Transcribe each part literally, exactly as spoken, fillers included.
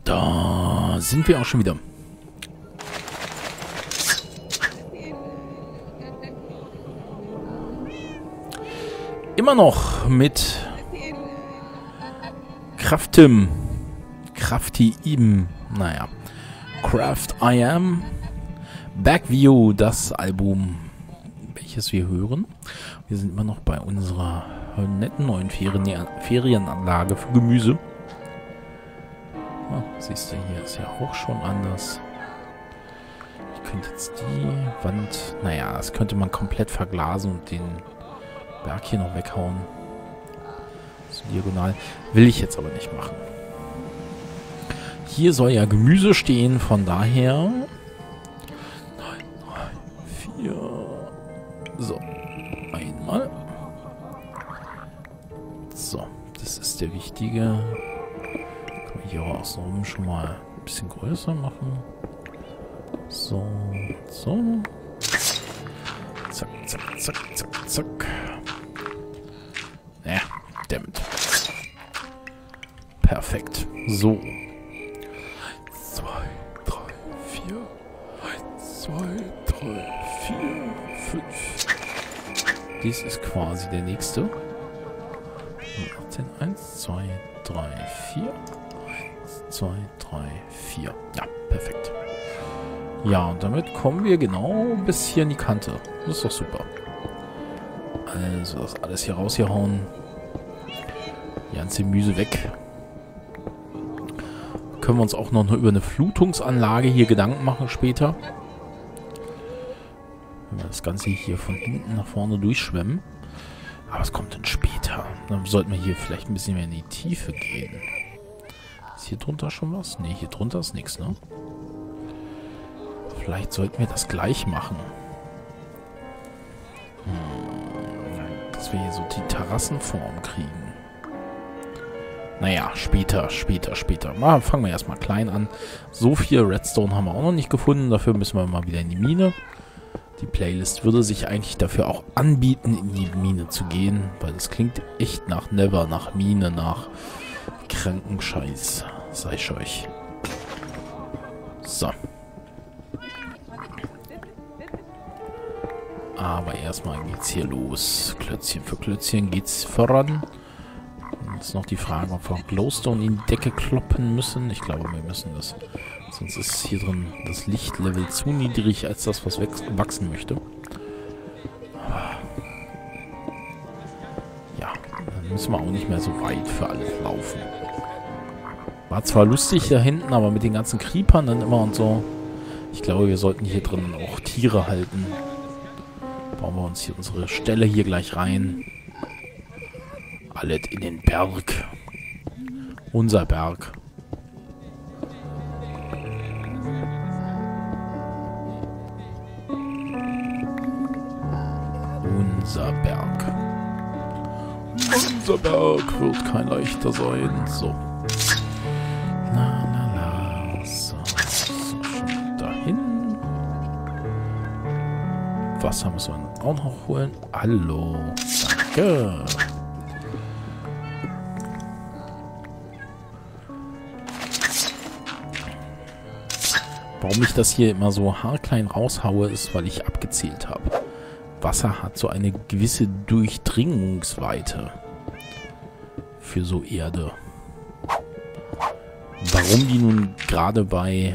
Da sind wir auch schon wieder. Immer noch mit Kraftim. Crafty Im. Naja. Craft I Am. Backview, das Album, welches wir hören. Wir sind immer noch bei unserer netten neuen Ferien Ferienanlage für Gemüse. Oh, siehst du, hier ist ja auch schon anders. Ich könnte jetzt die Wand... Naja, das könnte man komplett verglasen und den Berg hier noch weghauen. So diagonal. Will ich jetzt aber nicht machen. Hier soll ja Gemüse stehen, von daher... vier... So. Einmal. So, das ist der wichtige... Kann man hier auch so rum schon mal ein bisschen größer machen. So, so. Zack, zack, zack, zack, zack. Ja, dammit. Perfekt. So. zwei, drei, vier. eins, zwei, drei, vier, fünf. Dies ist quasi der nächste. achtzehn, eins, zwei, drei, vier. eins, zwei, drei, vier. Ja, perfekt. Ja, und damit kommen wir genau bis hier in die Kante. Das ist doch super. Also, das alles hier rausgehauen. Die ganze Gemüse weg. Können wir uns auch noch über eine Flutungsanlage hier Gedanken machen später. Wenn wir das Ganze hier von hinten nach vorne durchschwemmen. Aber es kommt dann später. Dann sollten wir hier vielleicht ein bisschen mehr in die Tiefe gehen. Ist hier drunter schon was? Ne, hier drunter ist nichts, ne? Vielleicht sollten wir das gleich machen. Hm, dass wir hier so die Terrassenform kriegen. Naja, später, später, später. Mal, fangen wir erstmal klein an. So viel Redstone haben wir auch noch nicht gefunden. Dafür müssen wir mal wieder in die Mine. Die Playlist würde sich eigentlich dafür auch anbieten, in die Mine zu gehen. Weil das klingt echt nach Never, nach Mine, nach kranken Scheiß. Sag ich euch. So. Aber erstmal geht's hier los. Klötzchen für Klötzchen geht's voran. Jetzt noch die Frage, ob wir Glowstone in die Decke kloppen müssen. Ich glaube, wir müssen das. Sonst ist hier drin das Lichtlevel zu niedrig, als das, was wachsen möchte. Aber ja, dann müssen wir auch nicht mehr so weit für alles laufen. War zwar lustig da hinten, aber mit den ganzen Creepern dann immer und so. Ich glaube, wir sollten hier drin auch Tiere halten. Bauen wir uns hier unsere Stelle hier gleich rein. Alles in den Berg. Unser Berg. Unser Berg. Unser Berg wird kein leichter sein. So. La la la. So. So, schon dahin. Wasser müssen wir auch noch holen. Hallo. Danke. Warum ich das hier immer so haarklein raushaue, ist, weil ich abgezählt habe. Wasser hat so eine gewisse Durchdringungsweite für so Erde. Warum die nun gerade bei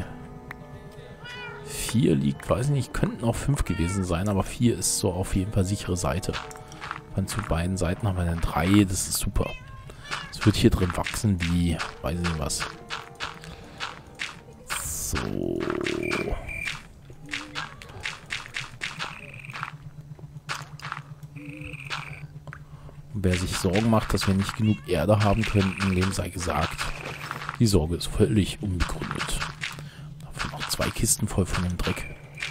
vier liegt, weiß ich nicht. Könnten auch fünf gewesen sein, aber vier ist so auf jeden Fall sichere Seite. Von zu beiden Seiten haben wir dann drei, das ist super. Es wird hier drin wachsen wie, weiß ich nicht was. So. Und wer sich Sorgen macht, dass wir nicht genug Erde haben könnten, dem sei gesagt, die Sorge ist völlig unbegründet. Davon noch zwei Kisten voll von dem Dreck.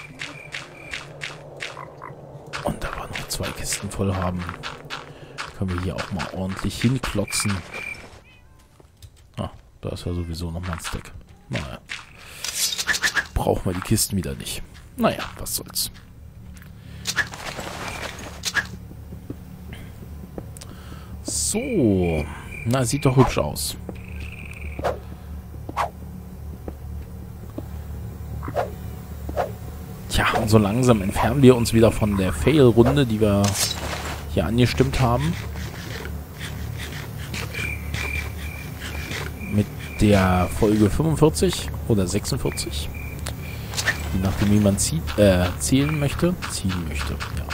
Und da wir noch zwei Kisten voll haben, können wir hier auch mal ordentlich hinklotzen. Ah, da ist ja sowieso noch mal ein Stack. Naja. Brauchen wir die Kisten wieder nicht. Naja, was soll's. So. Na, sieht doch hübsch aus. so langsam entfernen wir uns wieder von der Fail-Runde, die wir hier angestimmt haben. Mit der Folge fünfundvierzig oder sechsundvierzig. Je nachdem, wie man zieht, äh, zählen möchte. Ziehen möchte, ja.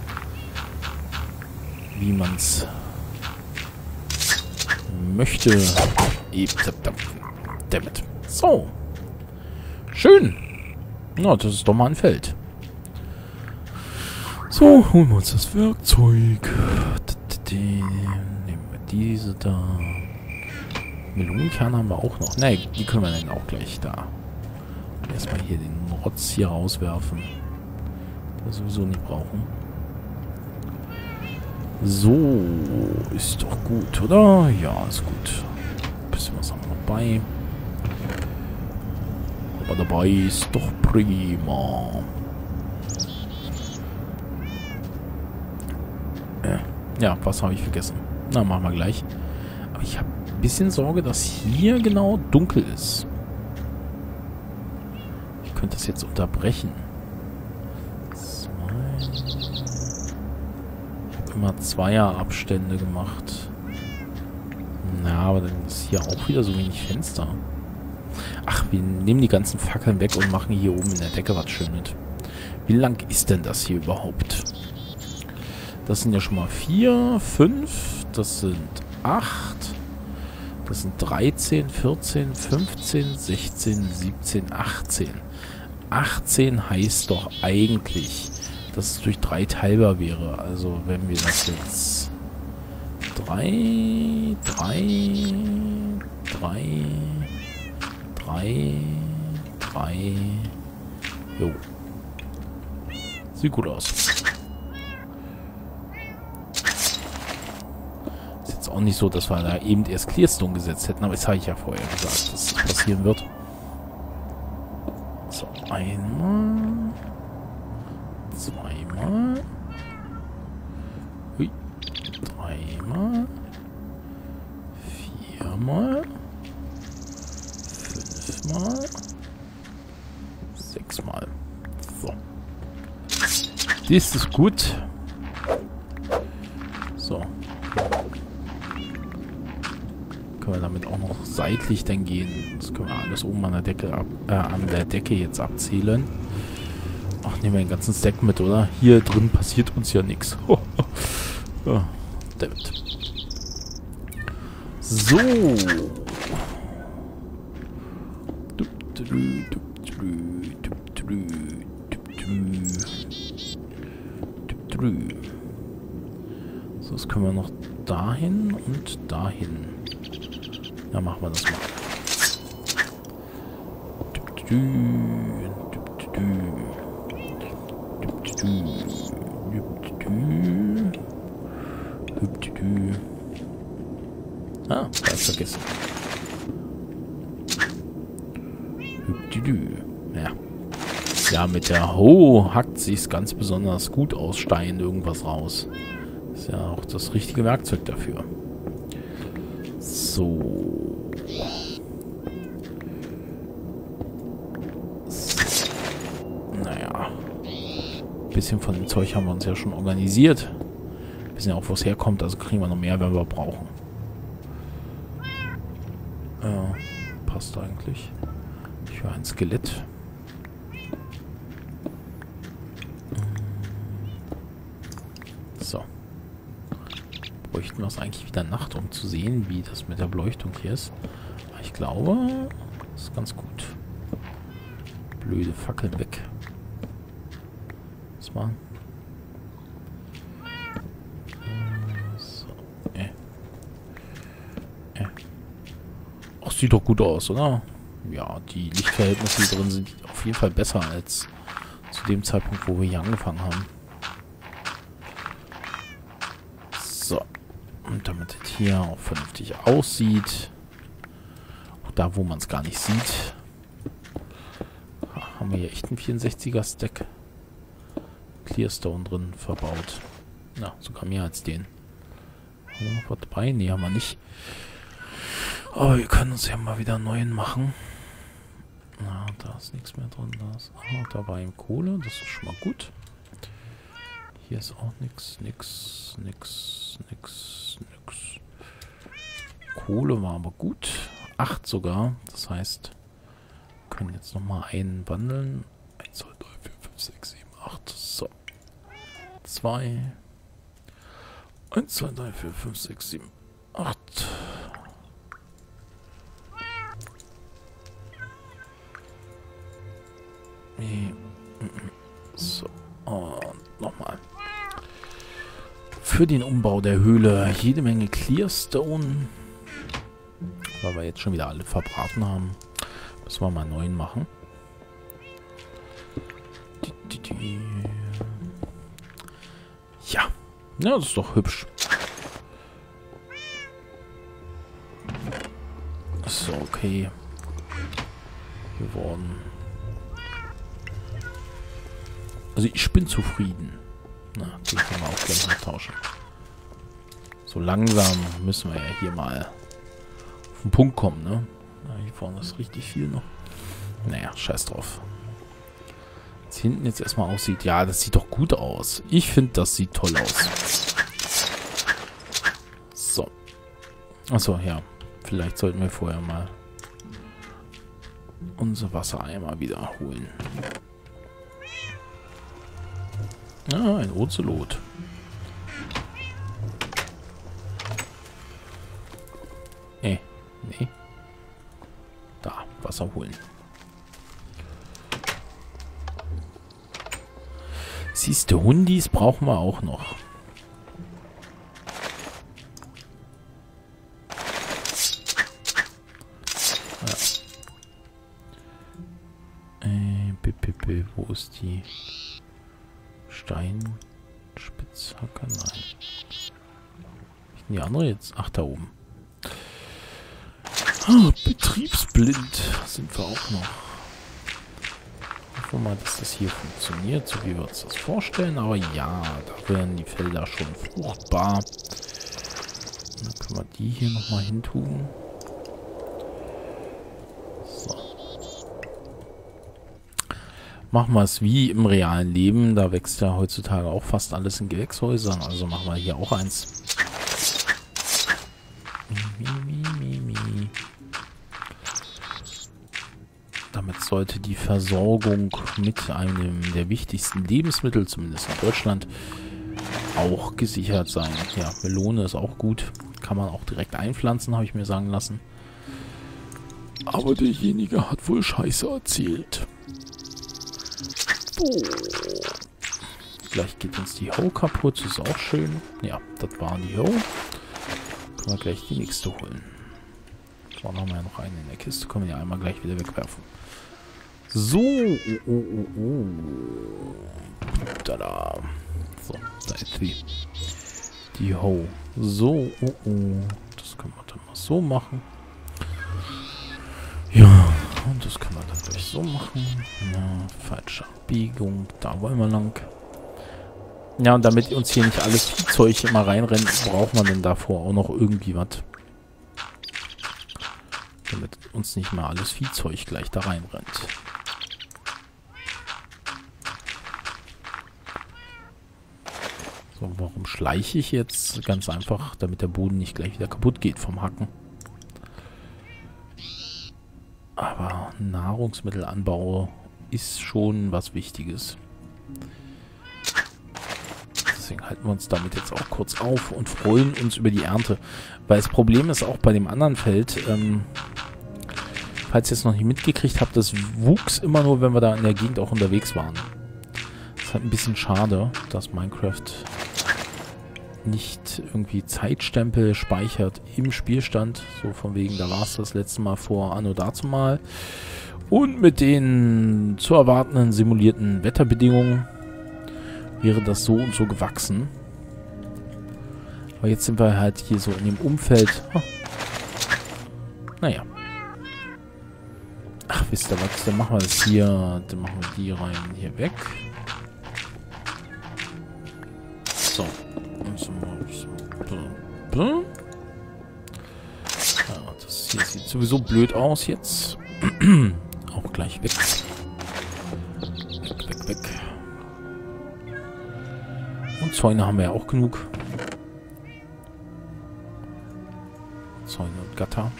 Wie man es möchte. Dammit. So. Schön. Na, das ist doch mal ein Feld. So, holen wir uns das Werkzeug. Nehmen wir diese da. Melonenkerne haben wir auch noch. Ne, die können wir dann auch gleich da. Erstmal hier den Rotz hier rauswerfen. Den wir sowieso nicht brauchen. So, ist doch gut, oder? Ja, ist gut. Ein bisschen was haben wir dabei. Aber dabei ist doch prima. Äh, ja, was habe ich vergessen? Na, machen wir gleich. Aber ich habe ein bisschen Sorge, dass hier genau dunkel ist. Ich könnte das jetzt unterbrechen. Zwei. Ich habe immer Zweierabstände gemacht. Na, aber dann ist hier auch wieder so wenig Fenster. Ach, wir nehmen die ganzen Fackeln weg und machen hier oben in der Decke was Schönes. Wie lang ist denn das hier überhaupt? Das sind ja schon mal vier, fünf, das sind acht, das sind dreizehn, vierzehn, fünfzehn, sechzehn, siebzehn, achtzehn. achtzehn heißt doch eigentlich, dass es durch drei teilbar wäre. Also wenn wir das jetzt drei, drei, drei, drei, drei, jo. Sieht gut aus. Auch nicht so, dass wir da eben erst Clearstone gesetzt hätten, aber das habe ich ja vorher gesagt, dass das passieren wird. So, einmal. Zweimal. Hui. Dreimal. Viermal. Fünfmal. Sechsmal. So. Das ist gut. So. Können wir damit auch noch seitlich dann gehen. Das können wir alles oben an der Decke ab, äh, an der Decke jetzt abzählen. Ach, nehmen wir den ganzen Stack mit, oder? Hier drin passiert uns ja nichts. Ja, damit. So. So, das können wir noch dahin und dahin. Ja, machen wir das mal. Ah, da ist vergessen. Ja. Ja, mit der Ho hackt sich's ganz besonders gut aus Stein irgendwas raus. Ist ja auch das richtige Werkzeug dafür. So. Naja. Ein bisschen von dem Zeug haben wir uns ja schon organisiert. Wir wissen ja auch, wo es herkommt, also kriegen wir noch mehr, wenn wir brauchen. Ja, passt eigentlich. Ich höre ein Skelett. So. Bräuchten wir es eigentlich wieder Nacht, um zu sehen, wie das mit der Beleuchtung hier ist. Aber ich glaube, das ist ganz gut. Blöde Fackeln weg. Was machen? So. Äh. Äh. Ach, sieht doch gut aus, oder? Ja, die Lichtverhältnisse hier drin sind auf jeden Fall besser als zu dem Zeitpunkt, wo wir hier angefangen haben. So. Und damit es hier auch vernünftig aussieht. Auch da, wo man es gar nicht sieht. Haben wir hier echt einen vierundsechziger Stack Clearstone drin verbaut. Na, sogar mehr als den. Haben wir noch was dabei? Nee, haben wir nicht. Aber wir können uns ja mal wieder einen neuen machen. Na, da ist nichts mehr drin. Da ist, ah, da war eben Kohle. Das ist schon mal gut. Hier ist auch nichts, nix, nix, nix, nix. Kohle war aber gut. Acht sogar. Das heißt, wir können jetzt nochmal einen wandeln. eins, zwei, drei, vier, fünf, sechs, sieben, acht. So. zwei. eins, zwei, drei, vier, fünf, sechs, sieben, acht. So. Und nochmal. Für den Umbau der Höhle jede Menge Clearstone. Weil wir jetzt schon wieder alle verbraten haben. Müssen wir mal einen neuen machen. Ja. Ja, das ist doch hübsch. So, okay. Geworden. Also ich bin zufrieden. Na, die können wir auch gleich mal tauschen. So langsam müssen wir ja hier mal auf den Punkt kommen, ne? Ja, hier vorne ist richtig viel noch. Naja, scheiß drauf. Was hinten jetzt erstmal aussieht. Ja, das sieht doch gut aus. Ich finde, das sieht toll aus. So. Achso, ja. Vielleicht sollten wir vorher mal unser Wassereimer wiederholen. Ah, ein Ozelot. Eh, nee. Da, Wasser holen. Siehst du, Hundis brauchen wir auch noch. Ja. Äh, b -b -b, wo ist die Steinspitzhacke? Nein. Die andere jetzt? Ach, da oben. Ah, betriebsblind sind wir auch noch. Hoffen wir mal, dass das hier funktioniert, so wie wir uns das vorstellen. Aber ja, da werden die Felder schon fruchtbar. Und dann können wir die hier nochmal hin tun. So. Machen wir es wie im realen Leben. Da wächst ja heutzutage auch fast alles in Gewächshäusern. Also machen wir hier auch eins. Mi, mi, mi, mi. Damit sollte die Versorgung mit einem der wichtigsten Lebensmittel, zumindest in Deutschland, auch gesichert sein. Ja, Melone ist auch gut. Kann man auch direkt einpflanzen, habe ich mir sagen lassen. Aber derjenige hat wohl Scheiße erzählt. Oh. Gleich geht uns die Hoe kaputt. Das ist auch schön. Ja, das war die Hoe. Können wir gleich die nächste holen. So, dann haben wir ja noch einen in der Kiste. Können wir ja einmal gleich wieder wegwerfen. So. Oh, oh, oh, oh. Tada. So, da ist die. Die Hoe. So. Oh, oh. Das können wir dann mal so machen. Ja. Und das können wir dann gleich so machen. Ja, falsche Abbiegung. Da wollen wir lang. Ja, und damit uns hier nicht alles Viehzeug immer reinrennt, braucht man denn davor auch noch irgendwie was. Damit uns nicht mal alles Viehzeug gleich da reinrennt. So, warum schleiche ich jetzt? Ganz einfach, damit der Boden nicht gleich wieder kaputt geht vom Hacken. Aber Nahrungsmittelanbau ist schon was Wichtiges. Deswegen halten wir uns damit jetzt auch kurz auf und freuen uns über die Ernte. Weil das Problem ist auch bei dem anderen Feld, ähm, falls ihr es noch nicht mitgekriegt habt, das wuchs immer nur, wenn wir da in der Gegend auch unterwegs waren. Das ist halt ein bisschen schade, dass Minecraft nicht irgendwie Zeitstempel speichert im Spielstand. So von wegen, da war es das letzte Mal vor Anno dazumal. Und mit den zu erwartenden simulierten Wetterbedingungen wäre das so und so gewachsen. Aber jetzt sind wir halt hier so in dem Umfeld. Oh. Naja. Ach, wisst ihr was? Dann machen wir das hier. Dann machen wir die rein hier weg. So. Ja, das hier sieht sowieso blöd aus jetzt. Auch gleich weg. Weg, weg, weg. Und Zäune haben wir ja auch genug. Zäune und Gatter.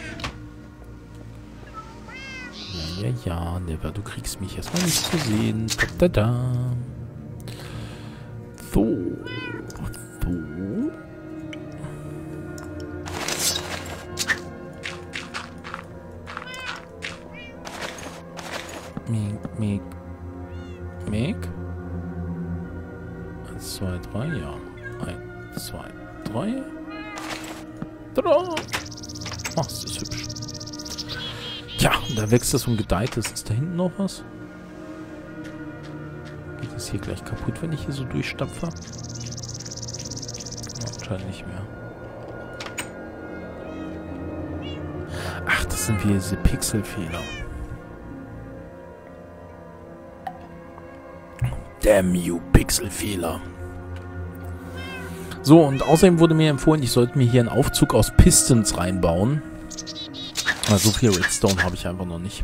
Ja, ja, ja, Never, du kriegst mich erstmal nicht zu sehen. Da, da, da. So. So. Miek, miek. Miek. Eins, zwei, drei, ja. Eins, zwei, drei. Drei. Ach, ist das hübsch. Ja, da wächst es und gedeiht es. Ist da hinten noch was? Geht es hier gleich kaputt, wenn ich hier so durchstapfe? Ja, anscheinend nicht mehr. Ach, das sind wieder diese Pixelfehler. Damn you, Pixelfehler. So, und außerdem wurde mir empfohlen, ich sollte mir hier einen Aufzug aus Pistons reinbauen. Also so viel Redstone habe ich einfach noch nicht.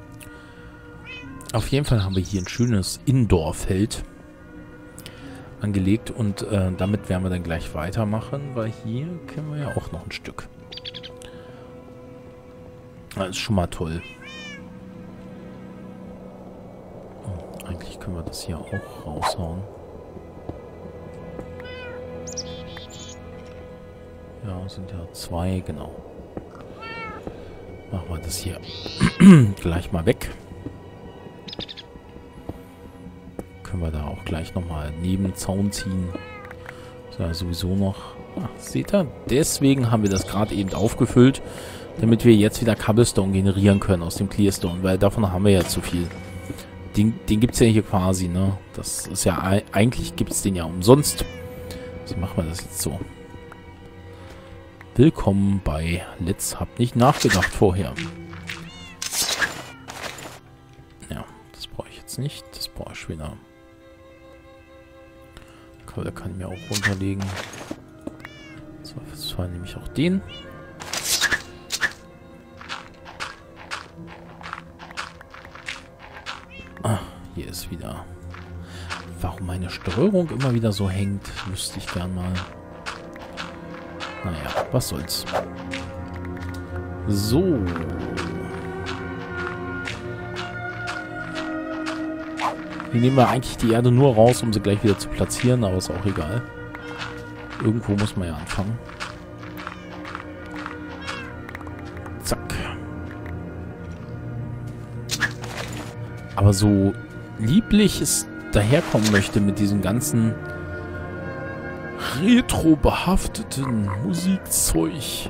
Auf jeden Fall haben wir hier ein schönes Indoor-Feld angelegt und äh, damit werden wir dann gleich weitermachen, weil hier kennen wir ja auch noch ein Stück. Das ist schon mal toll. Oh, eigentlich können wir das hier auch raushauen. Ja, sind ja zwei, genau. Machen wir das hier gleich mal weg. Können wir da auch gleich nochmal neben den Zaun ziehen. Ist ja sowieso noch... Ah, seht ihr? Deswegen haben wir das gerade eben aufgefüllt, damit wir jetzt wieder Cobblestone generieren können aus dem Clearstone, weil davon haben wir ja zu viel. Den, den gibt es ja hier quasi, ne? Das ist ja... Eigentlich gibt es den ja umsonst. Wie machen wir das jetzt so? Willkommen bei Let's Hab nicht nachgedacht vorher. Ja, das brauche ich jetzt nicht. Das brauche ich wieder. Da kann ich mir auch runterlegen. Zweifelsfall nehme ich auch den. Ah, hier ist wieder. Warum meine Steuerung immer wieder so hängt, wüsste ich gern mal. Naja, was soll's. So. Hier nehmen wir eigentlich die Erde nur raus, um sie gleich wieder zu platzieren, aber ist auch egal. Irgendwo muss man ja anfangen. Zack. Aber so lieblich es daherkommen möchte mit diesem ganzen retro-behafteten Musikzeug,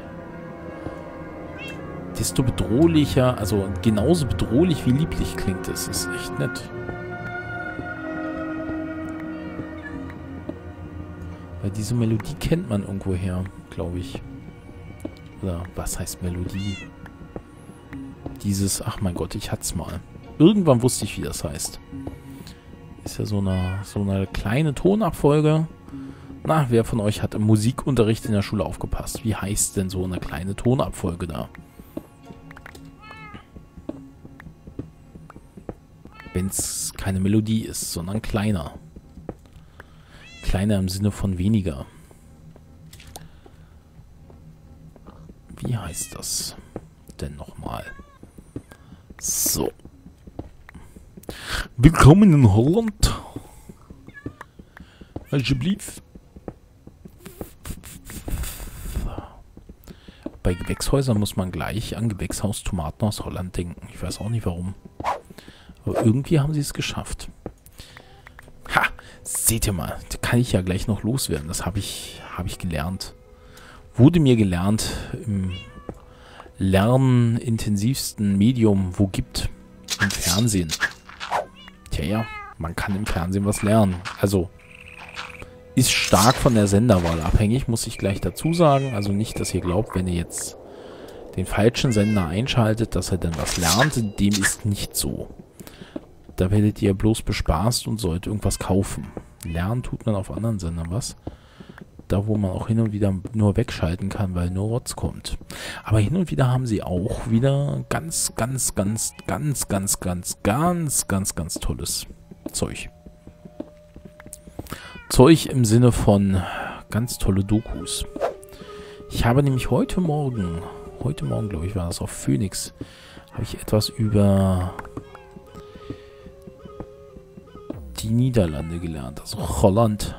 desto bedrohlicher, also genauso bedrohlich wie lieblich klingt es. Das ist echt nett. Weil diese Melodie kennt man irgendwo her, glaube ich. Oder was heißt Melodie? Dieses, ach mein Gott, ich hat's mal. Irgendwann wusste ich, wie das heißt. Ist ja so eine, so eine kleine Tonabfolge. Na, wer von euch hat im Musikunterricht in der Schule aufgepasst? Wie heißt denn so eine kleine Tonabfolge da? Wenn es keine Melodie ist, sondern kleiner. Kleiner im Sinne von weniger. Wie heißt das denn nochmal? So. Willkommen in Holland. Alsjeblieft. Bei Gewächshäusern muss man gleich an Gewächshaus Tomaten aus Holland denken. Ich weiß auch nicht warum. Aber irgendwie haben sie es geschafft. Ha! Seht ihr mal, da kann ich ja gleich noch loswerden. Das habe ich, hab ich gelernt. Wurde mir gelernt im lernintensivsten Medium, wo gibt. Im Fernsehen. Tja, ja, man kann im Fernsehen was lernen. Also, ist stark von der Senderwahl abhängig, muss ich gleich dazu sagen. Also nicht, dass ihr glaubt, wenn ihr jetzt den falschen Sender einschaltet, dass er dann was lernt. Dem ist nicht so. Da werdet ihr bloß bespaßt und sollt irgendwas kaufen. Lernen tut man auf anderen Sendern was. da wo man auch hin und wieder nur wegschalten kann, weil nur Rotz kommt. Aber hin und wieder haben sie auch wieder ganz, ganz, ganz, ganz, ganz, ganz, ganz, ganz, ganz tolles Zeug. Zeug im Sinne von ganz tolle Dokus. Ich habe nämlich heute Morgen, heute Morgen glaube ich war das auf Phoenix, habe ich etwas über die Niederlande gelernt, also Holland.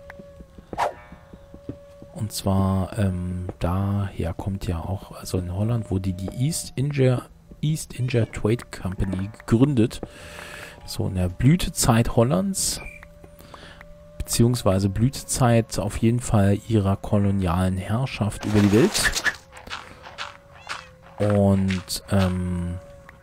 Und zwar, ähm, daher kommt ja auch, also in Holland wurde die East India, East India Trade Company gegründet. So in der Blütezeit Hollands, beziehungsweise Blütezeit auf jeden Fall ihrer kolonialen Herrschaft über die Welt. Und ähm,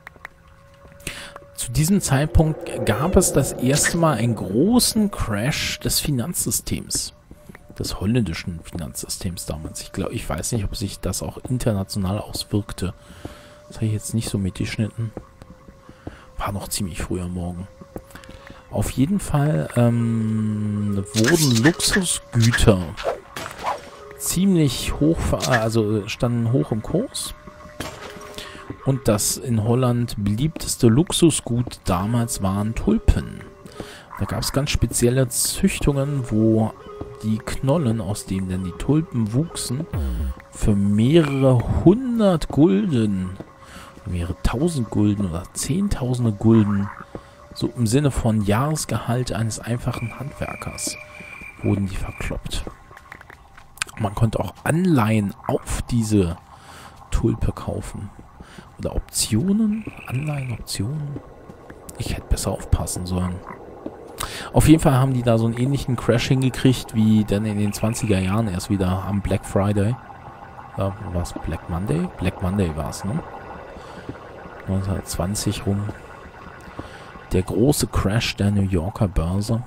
zu diesem Zeitpunkt gab es das erste Mal einen großen Crash des Finanzsystems. Des holländischen Finanzsystems damals. Ich glaube, ich weiß nicht, ob sich das auch international auswirkte. Das habe ich jetzt nicht so mitgeschnitten. War noch ziemlich früh am Morgen. Auf jeden Fall ähm, wurden Luxusgüter ziemlich hoch, also standen hoch im Kurs. Und das in Holland beliebteste Luxusgut damals waren Tulpen. Da gab es ganz spezielle Züchtungen, wo die Knollen, aus denen dann die Tulpen wuchsen, für mehrere hundert Gulden, mehrere tausend Gulden oder zehntausende Gulden, so im Sinne von Jahresgehalt eines einfachen Handwerkers, wurden die verkloppt. Man konnte auch Anleihen auf diese Tulpe kaufen. Oder Optionen, Anleihen, Optionen. Ich hätte besser aufpassen sollen. Auf jeden Fall haben die da so einen ähnlichen Crash hingekriegt, wie dann in den zwanziger Jahren erst wieder am Black Friday. Ja, war es Black Monday? Black Monday war es, ne? neunzehnhundertzwanzig rum. Der große Crash der New Yorker Börse.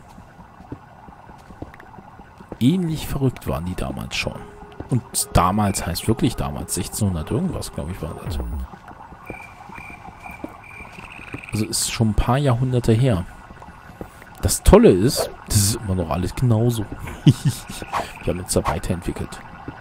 Ähnlich verrückt waren die damals schon. Und damals heißt wirklich damals, sechzehnhundert irgendwas, glaube ich, war das. Also ist schon ein paar Jahrhunderte her. Das Tolle ist, das ist immer noch alles genauso. Wir haben uns da weiterentwickelt.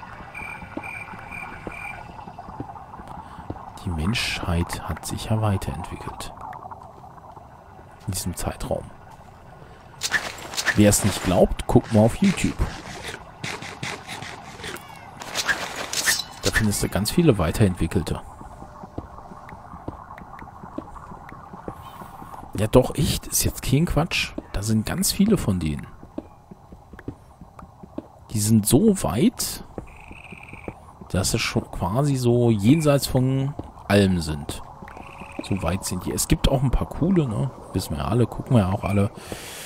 Die Menschheit hat sich ja weiterentwickelt. In diesem Zeitraum. Wer es nicht glaubt, guckt mal auf YouTube. Da findest du ganz viele Weiterentwickelte. Ja doch, echt, ist jetzt kein Quatsch. Da sind ganz viele von denen. Die sind so weit, dass sie schon quasi so jenseits von allem sind. So weit sind die. Es gibt auch ein paar coole, ne? Wissen wir ja alle, gucken wir ja auch alle.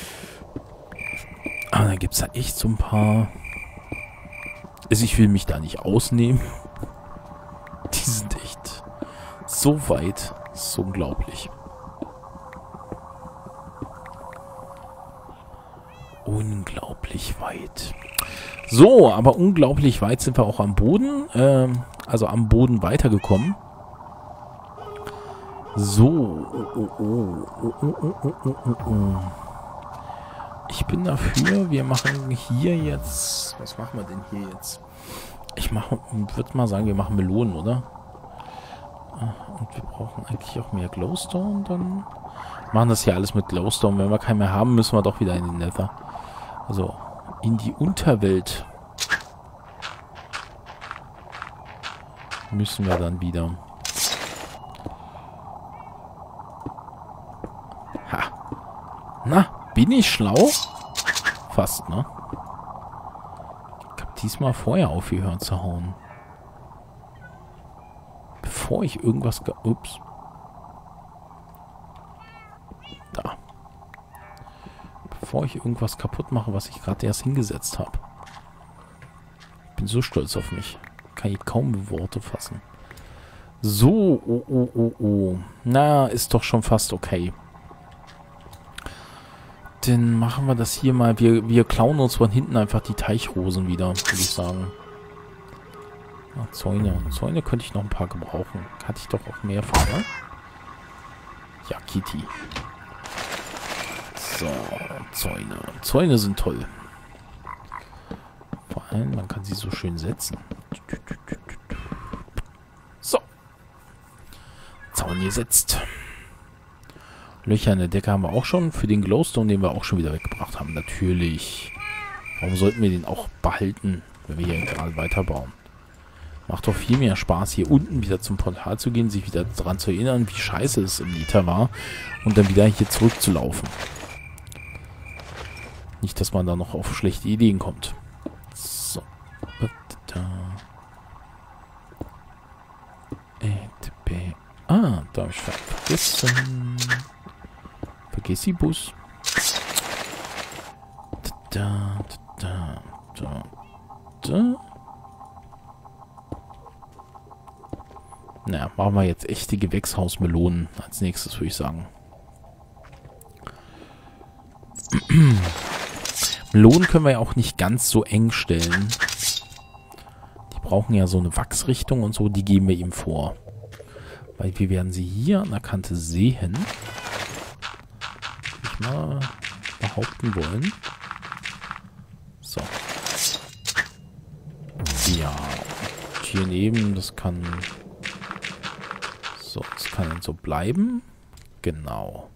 Aber da gibt es ja echt so ein paar... Also ich will mich da nicht ausnehmen. Die sind echt so weit. Das ist unglaublich. Unglaublich weit. So, aber unglaublich weit sind wir auch am Boden. Ähm, also am Boden weitergekommen. So. Oh, oh, oh, oh, oh, oh, oh, oh, oh. Ich bin dafür, wir machen hier jetzt... Was machen wir denn hier jetzt? Ich mache, würde mal sagen, wir machen Melonen, oder? Und wir brauchen eigentlich auch mehr Glowstone, dann... Machen das hier alles mit Glowstone. Wenn wir keinen mehr haben, müssen wir doch wieder in den Nether. Also, in die Unterwelt. Müssen wir dann wieder. Ha. Na, bin ich schlau? Fast, ne? Ich hab diesmal vorher aufgehört zu hauen. Bevor ich irgendwas... Ge Ups. Da. Bevor ich irgendwas kaputt mache, was ich gerade erst hingesetzt habe. Bin so stolz auf mich. Kann ich kaum in Worte fassen. So, oh, oh, oh, oh. Na, ist doch schon fast okay. Dann machen wir das hier mal. Wir, wir klauen uns von hinten einfach die Teichrosen wieder, würde ich sagen. Ah, Zäune. Zäune könnte ich noch ein paar gebrauchen. Hatte ich doch auch mehr von, ne? Ja, Kitty. So, Zäune. Zäune sind toll. Vor ein. Man kann sie so schön setzen. So. Zaun gesetzt. Löcher in der Decke haben wir auch schon. Für den Glowstone, den wir auch schon wieder weggebracht haben. Natürlich. Warum sollten wir den auch behalten, wenn wir hier gerade weiterbauen? Macht doch viel mehr Spaß, hier unten wieder zum Portal zu gehen, sich wieder daran zu erinnern, wie scheiße es im Nita war und dann wieder hier zurückzulaufen. Nicht, dass man da noch auf schlechte Ideen kommt. So. Ah, da habe ich vergessen. Vergiss die Bus. Da, da, da, da. Naja, machen wir jetzt echte Gewächshausmelonen als nächstes, würde ich sagen. Melonen können wir ja auch nicht ganz so eng stellen. Die brauchen ja so eine Wachsrichtung und so, die geben wir ihm vor. Weil wir werden sie hier an der Kante sehen. Würde ich mal behaupten wollen. So. Ja. Und hier neben, das kann... So, das kann dann so bleiben. Genau.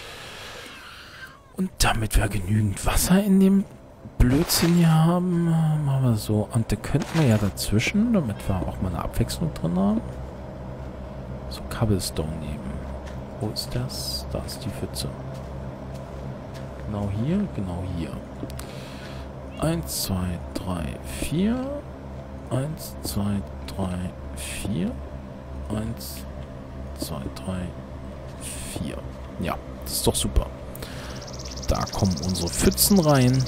Und damit wir genügend Wasser in dem Blödsinn hier haben, machen wir so. Und da könnten wir ja dazwischen, damit wir auch mal eine Abwechslung drin haben, so Cobblestone nehmen. Wo ist das? Da ist die Pfütze. Genau hier, genau hier. Eins, zwei, drei, vier. Eins, zwei, drei, vier. Eins, zwei, drei, vier. Ja, das ist doch super. Da kommen unsere Pfützen rein.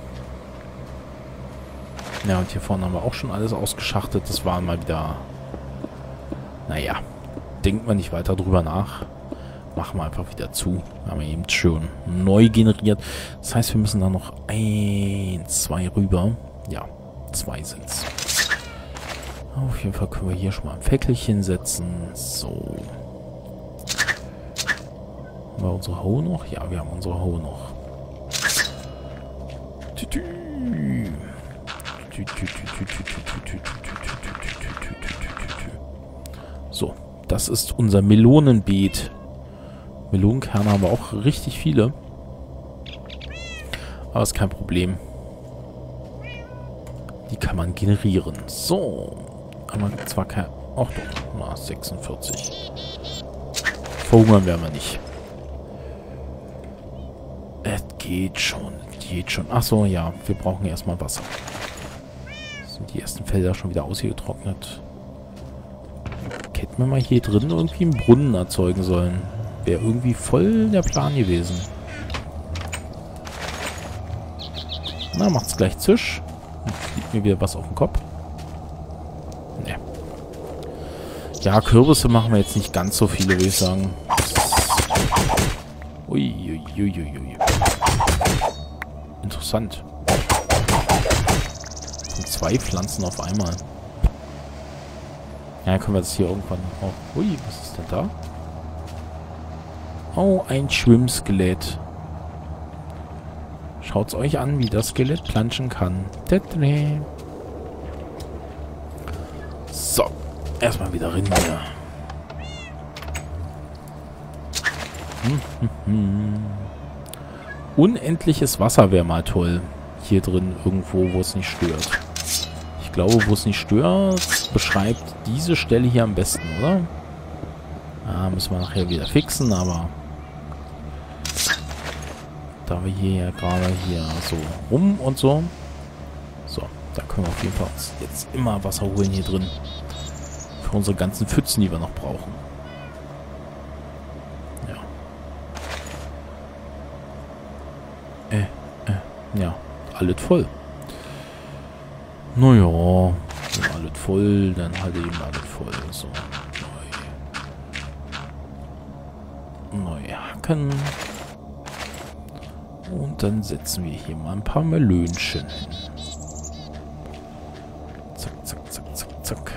Ja, und hier vorne haben wir auch schon alles ausgeschachtet. Das war mal wieder... Naja, denkt man nicht weiter drüber nach. Machen wir einfach wieder zu. Haben wir eben schon neu generiert. Das heißt, wir müssen da noch ein, zwei rüber. Ja, zwei sind's. Auf jeden Fall können wir hier schon mal ein Fäckelchen setzen. So. Haben wir unsere Hoe noch? Ja, wir haben unsere Hoe noch. So, das ist unser Melonenbeet. Melonenkerne haben wir auch richtig viele. Aber ist kein Problem. Die kann man generieren. So. Aber zwar kein... Ach doch, na, sechsundvierzig. Verhungern werden wir nicht. Es geht schon. Es geht schon. Achso, ja. Wir brauchen erstmal Wasser. Sind die ersten Felder schon wieder ausgetrocknet. Hätten wir mal hier drin irgendwie einen Brunnen erzeugen sollen. Wäre irgendwie voll der Plan gewesen. Na, macht's gleich Zisch. Dann fliegt mir wieder was auf den Kopf. Ne. Ja, Kürbisse machen wir jetzt nicht ganz so viele, würde ich sagen. Ui, ui, ui, ui, ui. Interessant. Und zwei Pflanzen auf einmal. Ja, können wir das hier irgendwann auch... Ui, was ist denn da? Oh, ein Schwimmskelett. Schaut's euch an, wie das Skelett planschen kann. So. Erstmal wieder rein hier. Hm, hm, hm. Unendliches Wasser wäre mal toll. Hier drin irgendwo, wo es nicht stört. Ich glaube, wo es nicht stört, beschreibt diese Stelle hier am besten, oder? Ah, müssen wir nachher wieder fixen, aber... Da wir hier ja gerade hier so rum und so. So, da können wir auf jeden Fall uns jetzt immer Wasser holen hier drin. Für unsere ganzen Pfützen, die wir noch brauchen. Ja. Äh, äh, ja. Alles voll. Naja, wenn alles voll, dann halt eben alles voll. So, neu. Neu hacken. Und dann setzen wir hier mal ein paar Melönchen hin. Zack, zack, zack, zack, zack.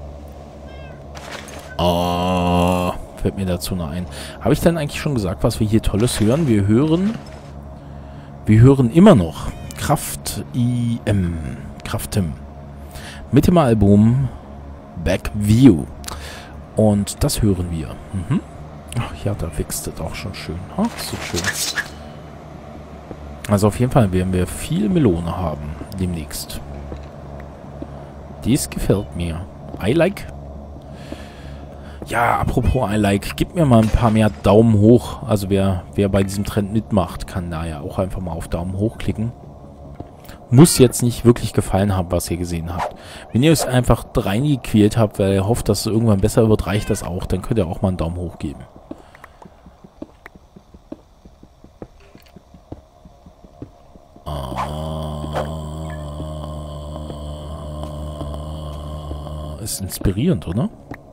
Oh, fällt mir dazu noch ein. Habe ich dann eigentlich schon gesagt, was wir hier Tolles hören? Wir hören... Wir hören immer noch Kraft I M. craften. Mit dem Album Back View. Und das hören wir. Mhm. Ach ja, da wächst es auch schon schön. Ach, so schön. Also auf jeden Fall werden wir viel Melone haben demnächst. Dies gefällt mir. I like. Ja, apropos I like, gib mir mal ein paar mehr Daumen hoch. Also wer, wer bei diesem Trend mitmacht, kann da ja auch einfach mal auf Daumen hoch klicken. Muss jetzt nicht wirklich gefallen haben, was ihr gesehen habt. Wenn ihr es einfach reingequält habt, weil ihr hofft, dass es irgendwann besser wird, reicht das auch. Dann könnt ihr auch mal einen Daumen hoch geben. Uh, ist inspirierend, oder?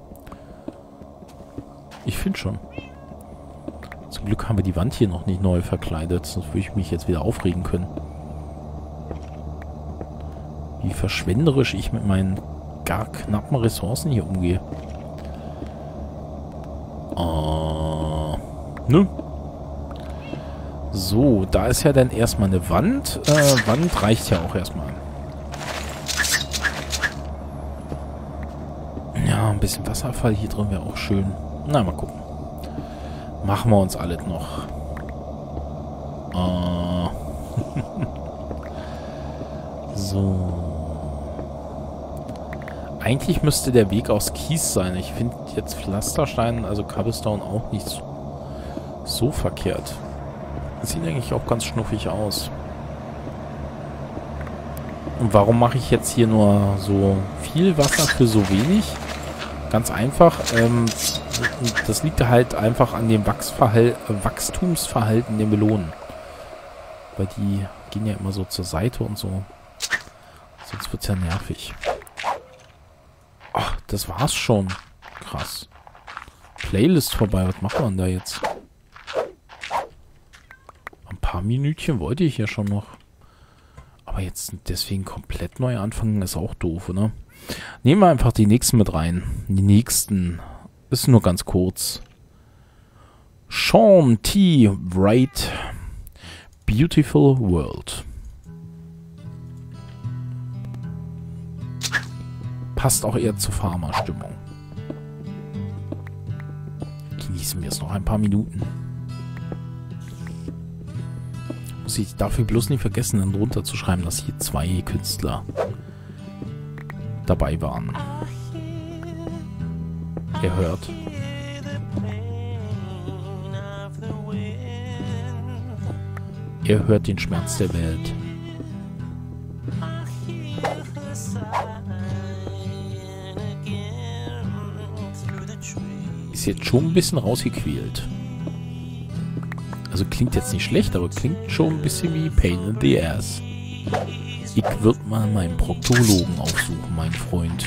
Ich finde schon. Zum Glück haben wir die Wand hier noch nicht neu verkleidet, sonst würde ich mich jetzt wieder aufregen können. Wie verschwenderisch ich mit meinen gar knappen Ressourcen hier umgehe. Uh, ne? So, da ist ja dann erstmal eine Wand. Äh, Wand reicht ja auch erstmal. Ja, ein bisschen Wasserfall hier drin wäre auch schön. Na, mal gucken. Machen wir uns alles noch. Uh. So. Eigentlich müsste der Weg aus Kies sein. Ich finde jetzt Pflasterstein, also Cobblestone, auch nicht so, so verkehrt. Das sieht eigentlich auch ganz schnuffig aus. Und warum mache ich jetzt hier nur so viel Wasser für so wenig? Ganz einfach. Ähm, das liegt halt einfach an dem Wachsverhal- Wachstumsverhalten der Melonen. Weil die gehen ja immer so zur Seite und so. Sonst wird es ja nervig. Ach, das war's schon. Krass. Playlist vorbei. Was macht man da jetzt? Ein paar Minütchen wollte ich ja schon noch. Aber jetzt deswegen komplett neu anfangen ist auch doof, oder? Nehmen wir einfach die nächsten mit rein. Die nächsten ist nur ganz kurz. Sean T. Wright. Beautiful World. Passt auch eher zur Farmerstimmung. Genießen wir es noch ein paar Minuten. Muss ich dafür bloß nicht vergessen, dann drunter zu schreiben, dass hier zwei Künstler dabei waren. Ihr hört. Ihr hört den Schmerz der Welt. Ist jetzt schon ein bisschen rausgequält. Also klingt jetzt nicht schlecht, aber klingt schon ein bisschen wie Pain in the Ass. Ich würde mal meinen Proktologen aufsuchen, mein Freund.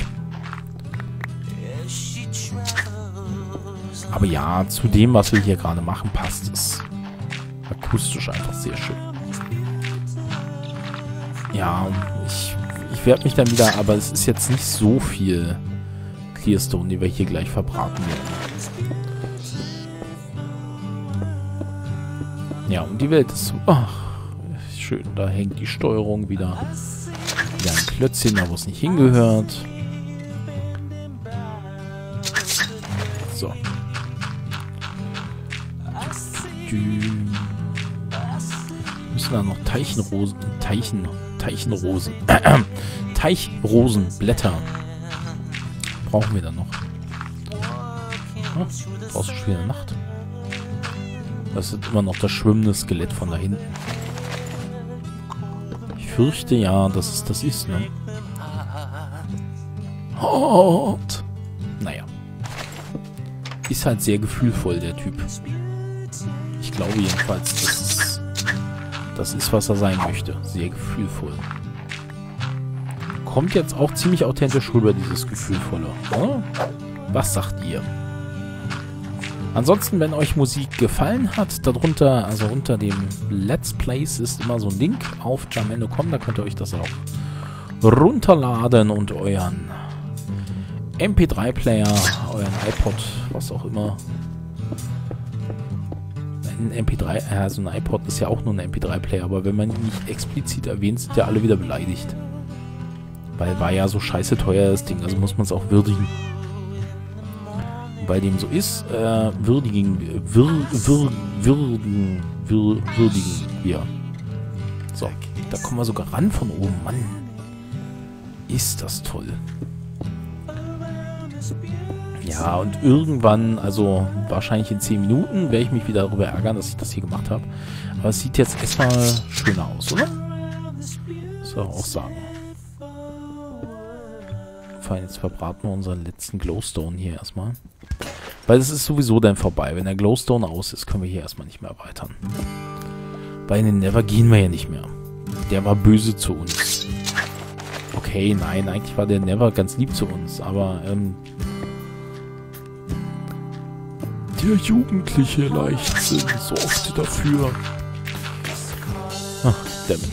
Aber ja, zu dem, was wir hier gerade machen, passt es. Akustisch einfach sehr schön. Ja, ich, ich werde mich dann wieder, aber es ist jetzt nicht so viel Clearstone, die wir hier gleich verbraten werden. Ja, und die Welt ist so, ach, schön, da hängt die Steuerung wieder. Wieder ein Klötzchen, da wo es nicht hingehört. So. Müssen da noch Teichenrosen, Teichen, Teichenrosen, Teichrosenblätter brauchen wir dann noch. Oh, draußen schon wieder Nacht. Das ist immer noch das schwimmende Skelett von da hinten. Ich fürchte ja, dass es das ist, ne? Hot. Naja. Ist halt sehr gefühlvoll, der Typ. Ich glaube jedenfalls, dass es das ist, was er sein möchte. Sehr gefühlvoll. Kommt jetzt auch ziemlich authentisch rüber, dieses Gefühlvolle. Oder? Was sagt ihr? Ansonsten, wenn euch Musik gefallen hat, darunter, also unter dem Let's Plays ist immer so ein Link auf jamendo punkt com, da könnt ihr euch das auch runterladen und euren M P drei Player, euren iPod, was auch immer. Ein M P drei, also ein iPod ist ja auch nur ein M P drei Player, aber wenn man ihn nicht explizit erwähnt, sind ja alle wieder beleidigt. Weil war ja so scheiße teuer das Ding, also muss man es auch würdigen. Und bei dem so ist, äh, würdigen, wir, wir, würdigen, wir, würdigen wir. So, da kommen wir sogar ran von oben, Mann. Ist das toll. Ja, und irgendwann, also wahrscheinlich in zehn Minuten, werde ich mich wieder darüber ärgern, dass ich das hier gemacht habe. Aber es sieht jetzt erstmal schöner aus, oder? Soll ich auch sagen. Vor allem jetzt verbraten wir unseren letzten Glowstone hier erstmal. Weil es ist sowieso dann vorbei. Wenn der Glowstone aus ist, können wir hier erstmal nicht mehr erweitern. Bei den Nether gehen wir ja nicht mehr. Der war böse zu uns. Okay, nein, eigentlich war der Nether ganz lieb zu uns, aber ähm, der jugendliche Leichtsinn sorgte dafür. Ach, dammit.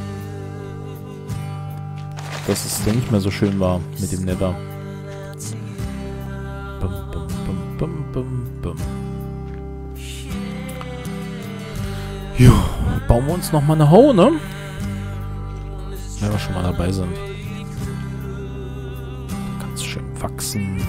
Dass es dann nicht mehr so schön war mit dem Nether. Bum, bum, bum, bum, bum, bum. Jo, bauen wir uns nochmal eine Hoe, ne? Wenn wir schon mal dabei sind. Da kann es schön wachsen.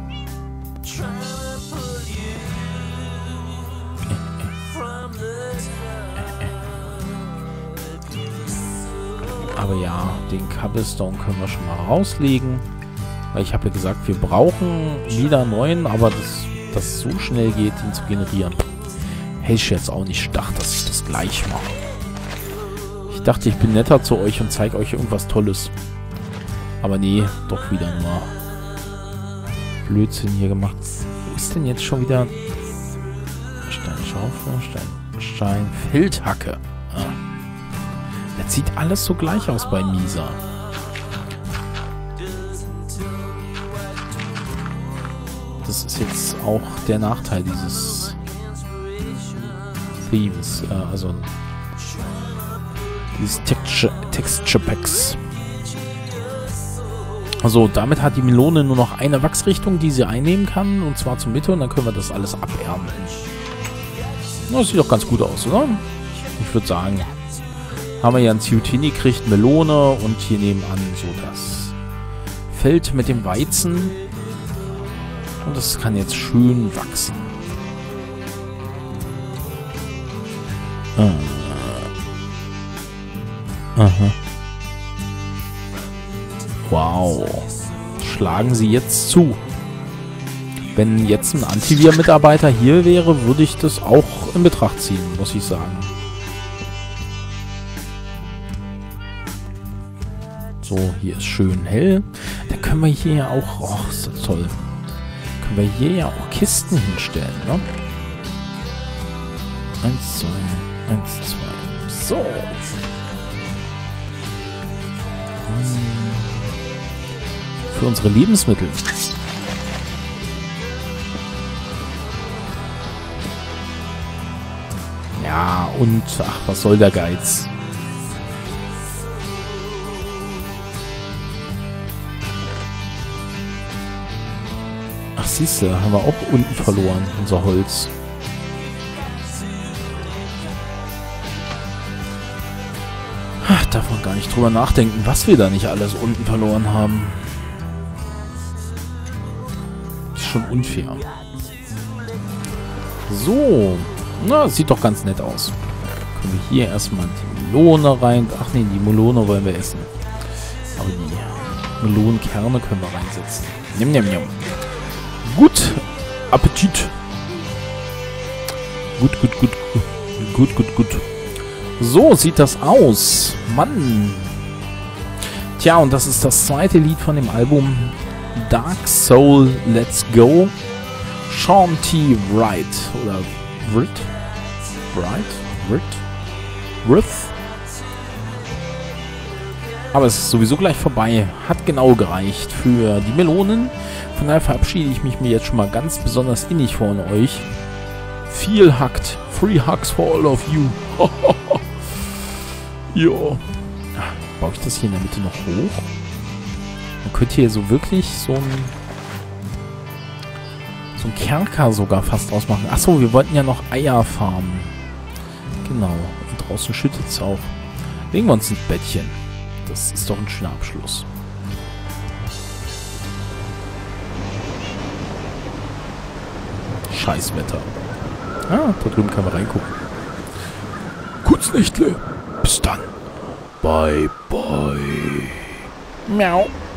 Aber ja, den Cobblestone können wir schon mal rauslegen. Weil ich habe ja gesagt, wir brauchen wieder neuen, aber dass das so schnell geht, ihn zu generieren. Hätte ich jetzt auch nicht gedacht, dass ich das gleich mache. Ich dachte, ich bin netter zu euch und zeige euch irgendwas Tolles. Aber nee, doch wieder nur Blödsinn hier gemacht. Wo ist denn jetzt schon wieder Steinschaufel, Stein, Steinfeldhacke? Ah. Das sieht alles so gleich aus bei Misa. Das ist jetzt auch der Nachteil dieses Themes, äh, also dieses Texture, Texture Packs. Also damit hat die Melone nur noch eine Wachsrichtung, die sie einnehmen kann, und zwar zur Mitte, und dann können wir das alles abernten. Das sieht doch ganz gut aus, oder? Ich würde sagen, haben wir ja ein C O T gekriegt, Melone, und hier nebenan so das Feld mit dem Weizen. Und das kann jetzt schön wachsen. Ah. Aha. Wow. Schlagen sie jetzt zu. Wenn jetzt ein Antivir-Mitarbeiter hier wäre, würde ich das auch in Betracht ziehen, muss ich sagen. So, hier ist schön hell. Da können wir hier ja auch... Oh, ist das toll. Können wir hier ja auch Kisten hinstellen, ne? Eins, zwei, eins, zwei. So. Für unsere Lebensmittel. Ja, und ach, was soll der Geiz? Ach, siehst du, haben wir auch unten verloren, unser Holz. Ach, darf man gar nicht drüber nachdenken, was wir da nicht alles unten verloren haben. Ist schon unfair. So. Na, sieht doch ganz nett aus. Können wir hier erstmal die Melone rein... Ach nee, die Melone wollen wir essen. Aber die Melonenkerne können wir reinsetzen. Nimm, nimm, nimm. Gut. Appetit. Gut, gut, gut. Gut, gut, gut. So sieht das aus. Mann. Tja, und das ist das zweite Lied von dem Album Dark Soul Let's Go. Sean T. Wright. Oder Wright? Wright? Wright? Wright? Aber es ist sowieso gleich vorbei. Hat genau gereicht für die Melonen. Von daher verabschiede ich mich mir jetzt schon mal ganz besonders innig von euch. Viel hackt. Free hugs for all of you. Jo. Baue ich das hier in der Mitte noch hoch? Man könnte hier so wirklich so ein so ein Kerker sogar fast ausmachen. Achso, wir wollten ja noch Eier farmen. Genau. Und draußen schüttet es auch. Legen wir uns ein Bettchen. Das ist doch ein schöner Abschluss. Scheißwetter. Ah, da drüben kann man reingucken. Kurznächtle. Bis dann. Bye, bye. Miau.